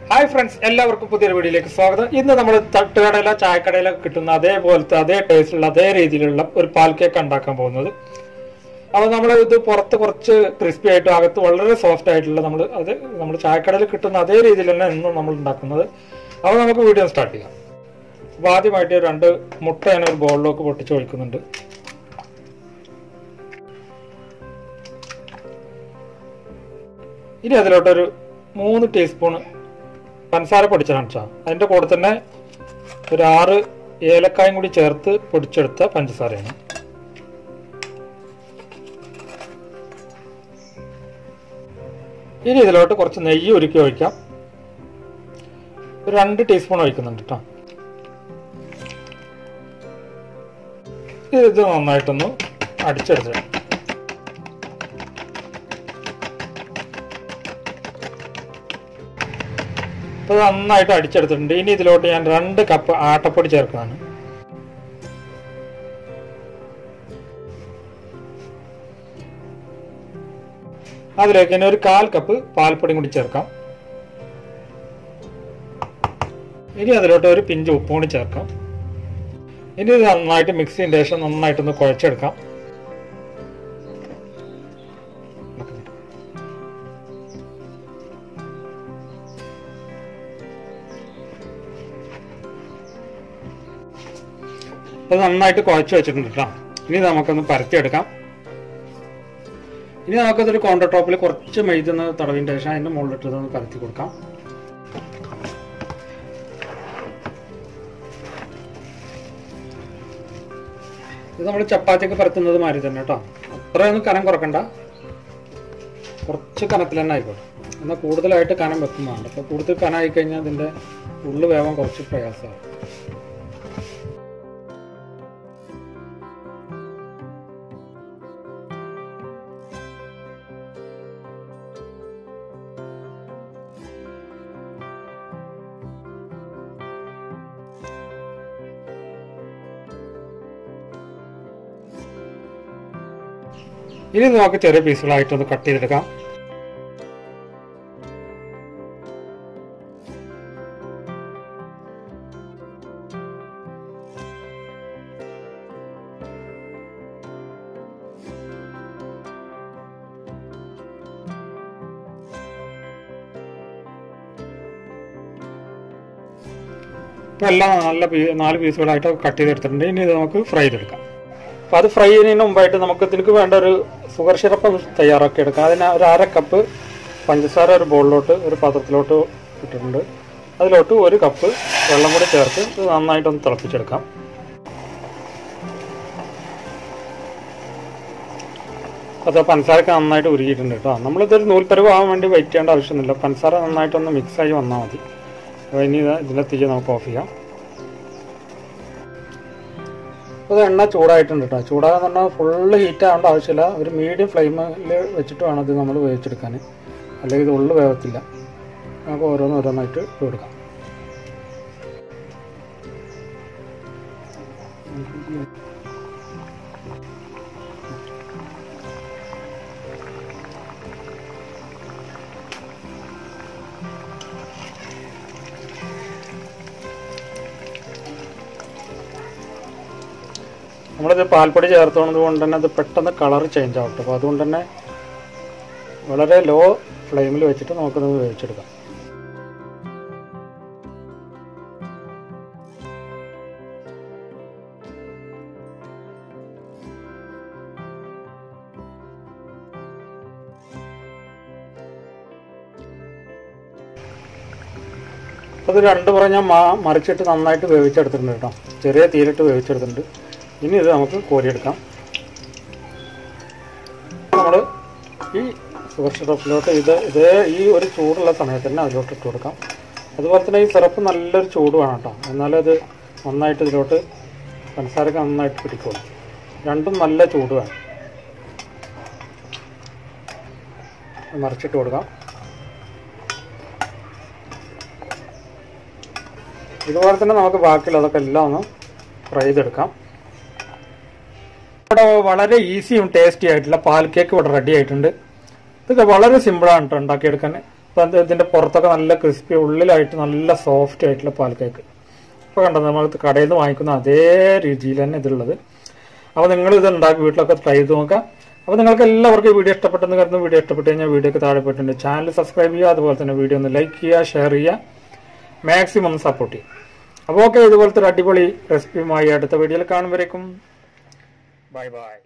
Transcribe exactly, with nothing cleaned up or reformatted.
Hi friends, എല്ലാവർക്കും പുതിയൊരു വീഡിയോയിലേക്ക് സ്വാഗതം. ഇന്ന് നമ്മൾ തട്ടുകടയിലോ ചായക്കടയിലോ കിട്ടുന്ന അതേപോലത്തെ അതേ ടേസ്റ്റുള്ള അതേ രീതിയിലുള്ള ഒരു പാൽ കേക്ക് ഉണ്ടാക്കാൻ പോകുന്നത്. അപ്പോൾ നമ്മൾ ഇത് പുറത്ത് കുറച്ച് ക്രിസ്പി ആയിട്ടും അകത്ത് വളരെ സോഫ്റ്റ് ആയിട്ടുള്ള നമ്മൾ അത് നമ്മൾ ചായക്കടയിൽ കിട്ടുന്ന അതേ രീതിയിൽ തന്നെ ഇന്നും നമ്മൾ ഉണ്ടാക്കുന്നത്. അപ്പോൾ നമുക്ക് വീഡിയോ സ്റ്റാർട്ട് ചെയ്യാം. അപ്പോൾ ആദ്യമായിട്ട് രണ്ട് മുട്ട ഞാൻ ഒരു ബോളിലേക്ക് പൊട്ടിച്ച് ഒഴിക്കുന്നുണ്ട്. ഇനി അതിലോട്ടൊരു മൂന്ന് ടീസ്പൂൺ പഞ്ചസാര പൊടിച്ചതാണ് വെച്ചാൽ അതിൻ്റെ കൂടെ തന്നെ ഒരു ആറ് ഏലക്കായും കൂടി ചേർത്ത് പൊടിച്ചെടുത്ത പഞ്ചസാരയാണ്. ഇനി ഇതിലോട്ട് കുറച്ച് നെയ്യ് ഉരുക്കി ഒഴിക്കാം. ഒരു രണ്ട് ടീസ്പൂൺ ഒഴിക്കുന്നുണ്ട് കേട്ടോ. ഇത് നന്നായിട്ടൊന്ന് അടിച്ചെടുത്തിട്ട് അപ്പോൾ നന്നായിട്ട് അടിച്ചെടുത്തിട്ടുണ്ട്. ഇനി ഇതിലോട്ട് ഞാൻ രണ്ട് കപ്പ് ആട്ടപ്പൊടി ചേർക്കുന്നതാണ്. അതിലേക്ക് തന്നെ ഒരു കാൽ കപ്പ് പാൽപ്പൊടിയും കൂടി ചേർക്കാം. ഇനി അതിലോട്ട് ഒരു പിഞ്ച് ഉപ്പും കൂടി ചേർക്കാം. ഇനി ഇത് നന്നായിട്ട് മിക്സ് ചെയ്തതിന് ശേഷം നന്നായിട്ടൊന്ന് കുഴച്ചെടുക്കാം. അത് നന്നായിട്ട് കുഴച്ച് വെച്ചിട്ടുണ്ട് കേട്ടോ. ഇനി നമുക്കൊന്ന് പരത്തിയെടുക്കാം. ഇനി നമുക്കതൊരു കൗണ്ടർ ടോപ്പിൽ കുറച്ച് മൈദ തടവിൻ്റെ ശേഷം അതിൻ്റെ മുകളിലിട്ടതൊന്ന് പരത്തി കൊടുക്കാം. ഇത് നമ്മൾ ചപ്പാത്തിയൊക്കെ പരത്തുന്നത് മാതിരി തന്നെ കേട്ടോ. അത്രയൊന്നും കനം കുറക്കണ്ട, കുറച്ച് കനത്തിൽ തന്നെ ആയിക്കോട്ടെ. എന്നാൽ കൂടുതലായിട്ട് കനം വെക്കുന്നതാണ്. അപ്പോൾ കൂടുതൽ കനമായി കഴിഞ്ഞാൽ അതിൻ്റെ ഉള്ളു വേവാൻ കുറച്ച് പ്രയാസമാണ്. ഇനി നമുക്ക് ചെറിയ പീസുകളായിട്ടൊന്ന് കട്ട് ചെയ്തെടുക്കാം. ഇപ്പോൾ എല്ലാം നല്ല പീ നാല് പീസുകളായിട്ട് കട്ട് ചെയ്തെടുത്തിട്ടുണ്ട്. ഇനി ഇത് നമുക്ക് ഫ്രൈ ചെയ്തെടുക്കാം. അപ്പോൾ അത് ഫ്രൈ ചെയ്യുന്നതിന് മുമ്പായിട്ട് നമുക്ക് ഇതിലേക്ക് വേണ്ട ഒരു ഷുഗർ സിറപ്പ് തയ്യാറാക്കി എടുക്കാം. അതിന് ഒരു അര കപ്പ് പഞ്ചസാര ഒരു ബോളിലോട്ട് ഒരു പാത്രത്തിലോട്ട് ഇട്ടിട്ടുണ്ട്. അതിലോട്ട് ഒരു കപ്പ് വെള്ളം കൂടി ചേർത്ത് ഇത് നന്നായിട്ടൊന്ന് തിളപ്പിച്ചെടുക്കാം. അത് പഞ്ചസാരക്ക് നന്നായിട്ട് ഉരുകിയിട്ടുണ്ട് കേട്ടോ. നമ്മളിതൊരു നൂൽപ്പരുവ് ആവാൻ വേണ്ടി വെയിറ്റ് ചെയ്യേണ്ട ആവശ്യമൊന്നുമില്ല. പഞ്ചസാര നന്നായിട്ടൊന്ന് മിക്സായി വന്നാൽ മതി. അപ്പോൾ ഇനി ഇതിൻ്റെ തീ നമുക്ക് ഓഫ് ചെയ്യാം. അപ്പോൾ എണ്ണ ചൂടായിട്ടുണ്ട് കേട്ടോ. ചൂടാകാൻ പറഞ്ഞാൽ ഫുള്ള് ഹീറ്റ് ആവേണ്ട ആവശ്യമില്ല. ഒരു മീഡിയം ഫ്ലെയിമിൽ വെച്ചിട്ട് വേണം ഇത് നമ്മൾ വേവിച്ചെടുക്കാൻ, അല്ലെങ്കിൽ ഇത് ഉള്ളു വേവത്തില്ല. നമുക്ക് ഓരോന്ന് ഓരോന്നായിട്ട് ഇട്ട് കൊടുക്കാം. നമ്മളിത് പാൽപ്പൊടി ചേർത്തുന്നത് കൊണ്ട് തന്നെ അത് പെട്ടെന്ന് കളർ ചേഞ്ച് ആവട്ടെ. അപ്പോൾ അതുകൊണ്ട് തന്നെ വളരെ ലോ ഫ്ലെയിമിൽ വെച്ചിട്ട് നമുക്കത് വേവിച്ചെടുക്കാം. അത് രണ്ട് പുറം ഞാൻ മറിച്ചിട്ട് നന്നായിട്ട് വേവിച്ചെടുത്തിട്ടുണ്ട് കേട്ടോ. ചെറിയ തീയിലിട്ട് വേവിച്ചെടുത്തിട്ടുണ്ട്. ഇനി ഇത് നമുക്ക് കോരിയെടുക്കാം. നമ്മൾ ഈ ഷുഗർ സിറപ്പിലോട്ട് ഇത് ഇതേ ഈ ഒരു ചൂടുള്ള സമയത്ത് തന്നെ അതിലോട്ട് ഇട്ട് കൊടുക്കാം. അതുപോലെ തന്നെ ഈ സിറപ്പ് നല്ലൊരു ചൂട് വേണം കേട്ടോ. എന്നാലും അത് നന്നായിട്ട് ഇതിലോട്ട് പഞ്ചസാരക്ക് നന്നായിട്ട് പിടിക്കും. രണ്ടും നല്ല ചൂട് വേണം. മറിച്ചിട്ട് കൊടുക്കാം. ഇതുപോലെ തന്നെ നമുക്ക് ബാക്കിയുള്ളതൊക്കെ എല്ലാം ഒന്ന് ഫ്രൈ ചെയ്തെടുക്കാം. ഇവിടെ വളരെ ഈസിയും ടേസ്റ്റി ആയിട്ടുള്ള പാൽ കേക്ക് ഇവിടെ റെഡി ആയിട്ടുണ്ട്. ഇതൊക്കെ വളരെ സിമ്പിളാണ് കേട്ടോ ഉണ്ടാക്കിയെടുക്കാൻ. അപ്പം ഇതിൻ്റെ പുറത്തൊക്കെ നല്ല ക്രിസ്പി, ഉള്ളിലായിട്ട് നല്ല സോഫ്റ്റ് ആയിട്ടുള്ള പാൽ കേക്ക്. ഇപ്പോൾ കണ്ടത് നമ്മൾ കടയിൽ നിന്ന് വാങ്ങിക്കുന്ന അതേ രീതിയിൽ തന്നെ ഇതുള്ളത്. അപ്പോൾ നിങ്ങൾ ഇത് ഉണ്ടാക്കി വീട്ടിലൊക്കെ ട്രൈ ചെയ്ത് നോക്കുക. അപ്പോൾ നിങ്ങൾക്ക് എല്ലാവർക്കും ഈ വീഡിയോ ഇഷ്ടപ്പെട്ടെന്ന് കരുതുന്നു. വീഡിയോ ഇഷ്ടപ്പെട്ട് കഴിഞ്ഞാൽ വീഡിയോക്ക് താഴെ പോയിട്ടുണ്ട് ചാനൽ സബ്സ്ക്രൈബ് ചെയ്യുക. അതുപോലെ തന്നെ വീഡിയോ ഒന്ന് ലൈക്ക് ചെയ്യുക, ഷെയർ ചെയ്യുക, മാക്സിമം ഒന്ന് സപ്പോർട്ട് ചെയ്യുക. അപ്പോൾ ഓക്കെ, ഇതുപോലത്തെ ഒരു അടിപൊളി റെസിപ്പിയുമായി അടുത്ത വീഡിയോയിൽ കാണുമ്പോഴേക്കും ബൈ ബൈ.